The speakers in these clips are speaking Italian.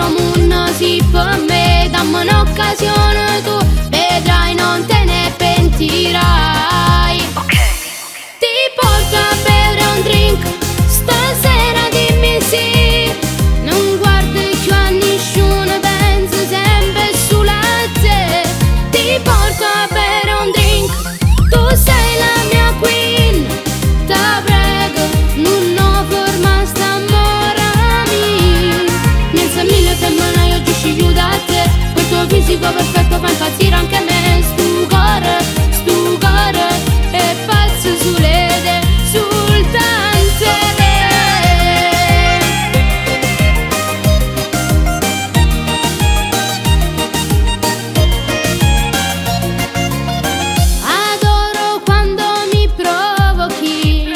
moon si per me, dammi un'occasione, tu vedrai non te ne pentirai. Ti porto a bere un drink, stasera dimmi sì. Non guardi più a nessuno, penso sempre sulla te. Ti porto a bere un drink, tu sei la mia queen. Ti prego, non ferma st'amorami. Pensa mille femmine, io ci sciglio da te. Quel tuo fisico perfetto fa impazzire anche me. Stu cuore è pazzo sulle sultante. Adoro quando mi provochi,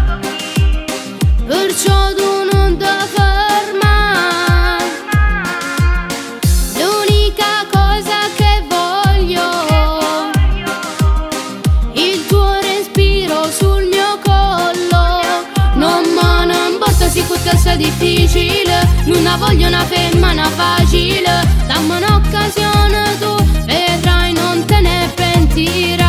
perciò tu non ti fermare. L'unica cosa che voglio, il tuo respiro sul mio collo. Non me ne importa se questo sia difficile, non voglio una femmina facile. Dammi un'occasione, tu vedrai non te ne pentirai.